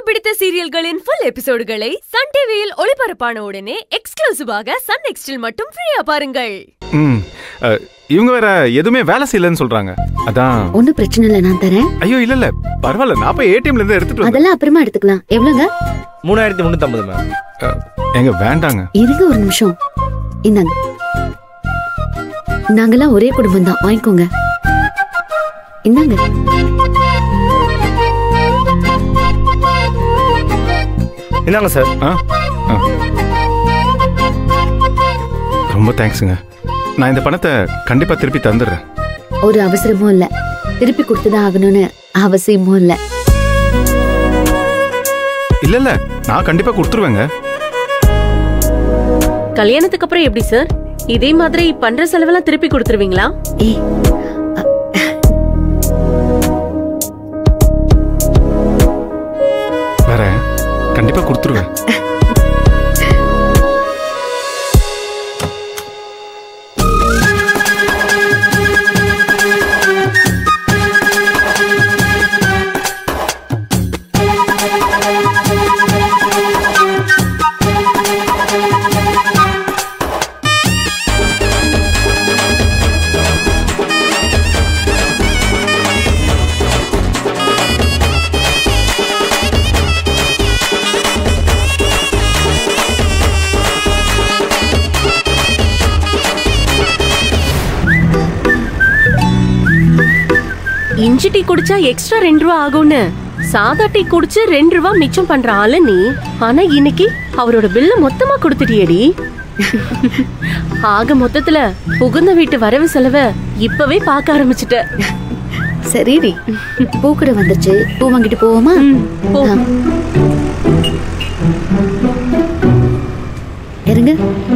பிடித்த சீரியல்களின் full எபிசோடுகளை SunTVயில் ஒளிபரப்பான உடனே எக்ஸ்க்ளூசிவாக Sun NXTல் மட்டும் ஃப்ரீயா பாருங்கள். இவங்க வேற எதுமே வேலை செய்யலன்னு சொல்றாங்க. அதான் ஒண்ணு பிரச்சனை இல்ல, நான் தரேன். ஐயோ இல்ல பரவாயில்ல, நான் போய் ஏடிஎம்ல இருந்து எடுத்துட்டு வரேன். அதெல்லாம் அப்புறமா எடுத்துக்கலாம். எவ்வளவுங்க? 3350 மேம். எங்க வேண்டாங்க. இருங்க ஒரு நிமிஷம். இந்தாங்க. நாங்கெல்லாம் ஒரே குடும்பம் தான், வாங்கிக்கோங்க. இந்தாங்க. என்னங்க சார்? ரொம்ப தேங்க்ஸுங்க. நான் இந்த பணத்தை கண்டிப்பா திருப்பி தந்துடுறேன். ஒரு அவசரமும் இல்ல, திருப்பி கொடுத்துதான் ஆகணும்னு அவசியமும் இல்ல. இல்ல நான் கண்டிப்பா கொடுத்துருவேங்க. கல்யாணத்துக்கு அப்புறம் எப்படி சார் இதே மாதிரி பண்ற செலவெல்லாம் திருப்பி கொடுத்துருவீங்களா? வரேன், கண்டிப்பா கொடுத்துருவேன். இஞ்சி டீ குடிச்சா எக்ஸ்ட்ரா 2 ரூபா ஆகும்னு சாதா டீ குடிச்சு 2 ரூபா மிச்சம் பண்ற ஆளு நீ. ஆனா இன்னைக்கு அவரோட பில்ல மொத்தமா கொடுத்துட்டியடி. ஆக மொத்தத்துல புகுந்த வீட்டு வரவு செலவை இப்பவே பார்க்க ஆரம்பிச்சுட்ட. சரிடி, பூ கூட வந்துச்சு. பூ வாங்கிட்டு போவோமா? இருங்க,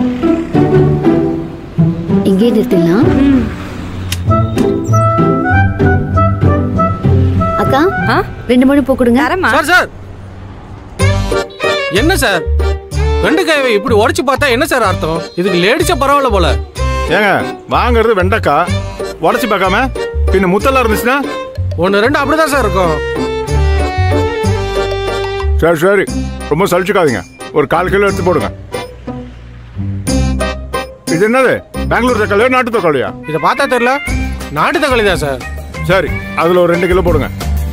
இங்கே நிறுத்திடலாம். அக்கா, 2 மணி பூ கொடுங்க. சார் சார், என்ன சார் வெண்டைக்காயை இப்படி உடைச்சு பார்த்தா என்ன சார் அர்த்தம்? இதுக்கு லேடிச்சா பரவாயில்ல போல. ஏங்க வாங்குறது வெண்டைக்காய், உடைச்சு பார்க்காம பின்ன முத்தெல்லாம் இருந்துச்சுன்னா 1-2 அப்படிதான் சார் இருக்கும். சரி ரொம்ப சலிச்சுக்காதீங்க. ஒரு 1/4 கிலோ எடுத்து போடுங்க. இது என்னது, பெங்களூர் தக்காளியா நாட்டு தக்காளியா? இதை பார்த்தா தெரியல, நாட்டு தக்காளி தான் சார். சரி, அதுல ஒரு 2 கிலோ போடுங்க.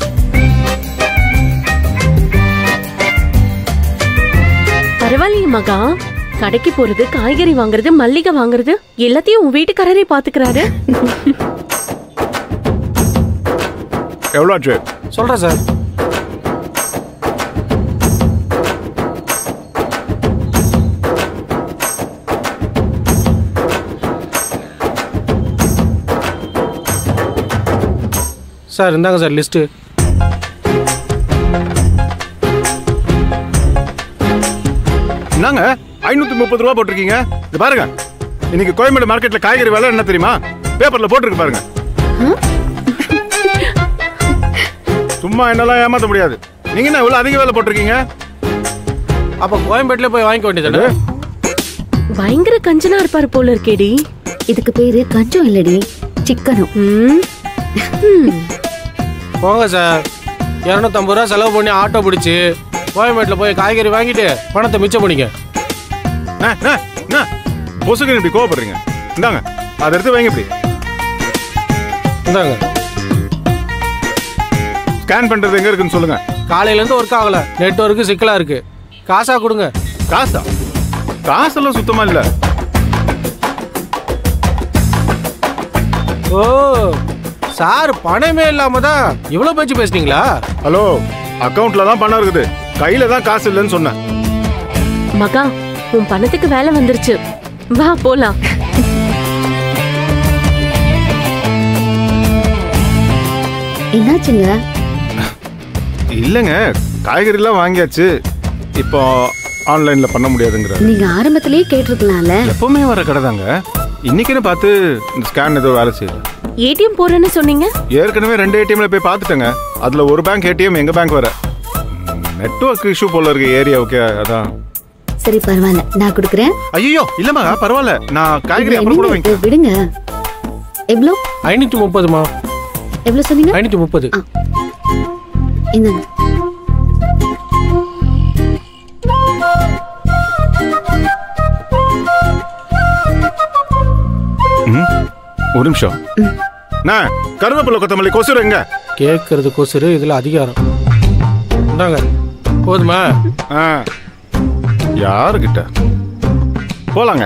பரவாயில்லையே மகா, கடைக்கு போறது, காய்கறி வாங்குறது, மல்லிகை வாங்குறது எல்லாத்தையும் உன் வீட்டுக்காரரே பாத்துக்கிறாரு. எவ்வளவு ஆச்சு சொல்றேன் சார். சார் இந்தாங்க சார் லிஸ்ட். என்னங்க 530 ரூபா போட்டிருக்கீங்க? இது பாருங்க, இன்னைக்கு கோயம்பேடு மார்க்கெட்ல காய்கறி விலை என்ன தெரியுமா? பேப்பர்ல போட்டிருக்கு பாருங்க. சும்மா என்னெல்லாம் ஏமாத்த முடியாது. நீங்க என்ன இவ்வளவு அதிக விலை போட்டிருக்கீங்க? அப்ப கோயம்பேட்ல போய் வாங்கிக்க வேண்டியது. பயங்கர கஞ்சனா இருப்பாரு போல இருக்கேடி. இதுக்கு பேரு கஞ்சம் இல்லடி, சிக்கனும். போங்க சார், 250 ரூபா செலவு பண்ணி ஆட்டோ பிடிச்சி கோயம்பேட்ல போய் காய்கறி வாங்கிட்டு பணத்தை மிச்சம் பண்ணிக்க. பொசுக்கு இப்படி கோவப்படுறீங்க. இந்தாங்க, அதை எடுத்து வாங்க. இப்படி இந்தாங்க. ஸ்கேன் பண்றது எங்க இருக்குன்னு சொல்லுங்க. காலையில இருந்து ஒர்க் ஆகல, நெட்வொர்க் சிக்கலா இருக்கு. காசா கொடுங்க. காசா? காசெல்லாம் சுத்தமா இல்ல. ஓ சார், பணமே இல்லாம தான் இவ்வளவு பேச்சு பேசுனீங்களா? ஹலோ, அக்கவுண்ட்ல தான் பணம் இருக்குது, கையில தான் காசு இல்லைன்னு சொன்னேன். மகா, உன் பணத்துக்கு வேலை வந்துருச்சு, வா போலாம். என்னாச்சுங்க? இல்லங்க, காய்கறி எல்லாம் வாங்கியாச்சு. இப்போ ஆன்லைன்ல பண்ண முடியாதுங்கிற. நீங்க ஆரம்பத்திலேயே கேட்டிருக்கலாம்ல. எப்பவுமே வர கடை தாங்க, இன்னைக்குன்னு பார்த்து இந்த ஸ்கேன் ஏதோ வேலை செய்யுது. ஏடிஎம் போறேன்னு சொன்னீங்க. ஏற்கனவே 2 ஏடிஎம்ல போய் பார்த்துட்டேங்க. அதுல ஒரு பேங்க் ஏடிஎம் எங்க பேங்க் வர. நெட்வொர்க் இஷ்யூ போல இருக்கு ஏரியா. ஓகே, அதான். சரி பரவாயில்ல, நான் கொடுக்குறேன். ஐயோ இல்லம்மா, பரவாயில்ல, நான் காய்கறி அப்புறம் கூட வாங்கிக்கிறேன். விடுங்க. எவ்வளோ? 530மா. எவ்வளவு சொன்னீங்க? 530. இந்தாங்க. ஒரு நிமிஷம். நான் கருவேப்பிலை கொத்தமல்லி கொசுறு எங்க? கேட்கறது கொசுறு, இதுல அதிகாரம். இந்தாங்க, போதுமா? யாருகிட்ட போலாங்க?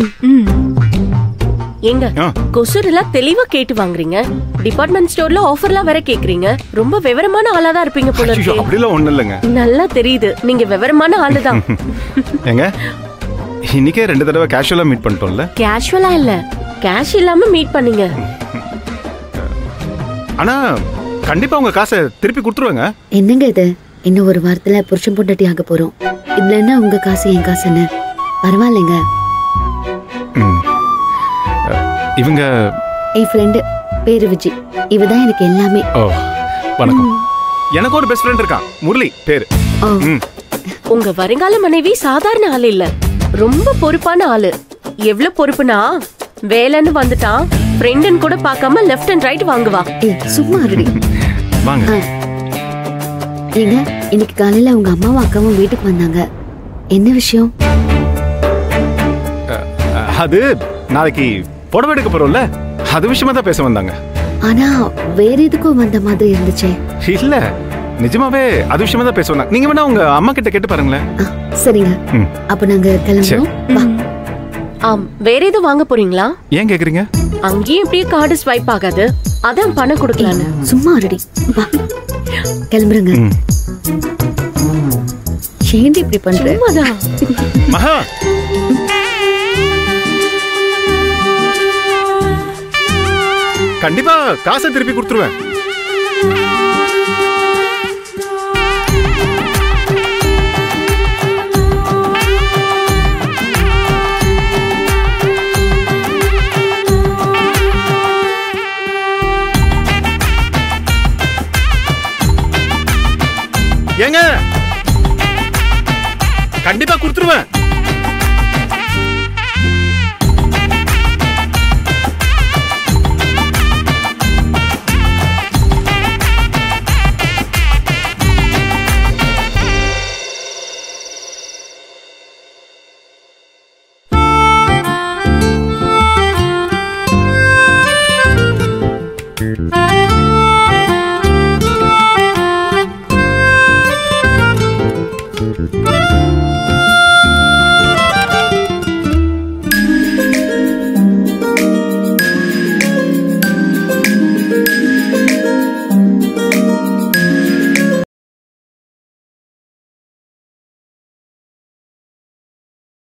எங்க கொசுரெல்லாம் தெளிவா கேட்டு வாங்குறீங்க. டிபார்ட்மெண்ட் ஸ்டோர்ல ஆஃபர்லாம் வேற கேக்குறீங்க. ரொம்ப விவரமான ஆளா தான் இருப்பீங்க போல இருக்கு. அப்படிலாம் ஒண்ணு இல்லங்க. நல்லா தெரியுது, நீங்க விவரமான ஆளு தான். எங்க இன்னைக்கே 2 தடவை கேஷுவலா மீட் பண்ணிட்டோம்ல? கேஷுவலா இல்ல, கேஷ் இல்லாம மீட் பண்ணீங்க. ஆனா கண்டிப்பா உங்க காசை திருப்பி கொடுத்துருவாங்க. என்னங்க இது? இன்னும் ஒரு வாரத்துல புருஷன் பொண்டாட்டி ஆக போறோம். இதுல என்ன உங்க காசு என் காசுன்னு? பரவாயில்லைங்க. இவங்க என் ஃப்ரெண்டு, பேரு விஜி. இவதான் எனக்கு எல்லாமே. ஓ வணக்கம். எனக்கு ஒரு பெஸ்ட் ஃப்ரெண்ட் இருக்கான், முரளி பேரு. உங்க வருங்கால மனைவி சாதாரண ஆளு இல்ல, ரொம்ப பொறுப்பான ஆளு. எவ்வளவு பொறுப்புனா, வேலைன்னு வந்துட்டான் ஃப்ரெண்டுன்னு கூட பார்க்காம லெஃப்ட் அண்ட் ரைட் வாங்குவா. சும்மா இருடி. வாங்க. ஏங்க, இன்னைக்கு காலையில உங்க அம்மாவும் அக்காவும் வீட்டுக்கு வந்தாங்க. என்ன விஷயம்? அது நாளைக்கு புடவை எடுக்க போறோம்ல, அது விஷயமா தான் பேச வந்தாங்க. ஆனா வேற எதுக்கும் வந்த மாதிரி இருந்துச்சே. இல்ல, நிஜமாவே அது விஷயமா தான் பேச வந்தாங்க. நீங்க வேணா உங்க அம்மா கிட்ட கேட்டு பாருங்களேன். சரிங்க, அப்ப நாங்க கிளம்புறோம். வேற எதுவும் வாங்க போறீங்களா? ஏன் கேக்குறீங்க? அங்கேயும் இப்படியே கார்டு ஸ்வைப் ஆகாது, அதான் பணம் கொடுக்கலான்னு. சும்மா இருடி. வா கிளம்புறங்க. ஏண்டி இப்படி பண்ற? மகா, கண்டிப்பா காசை திருப்பி கொடுத்துருவேன். ஏங்க கண்டிப்பா கொடுத்துருவேன்.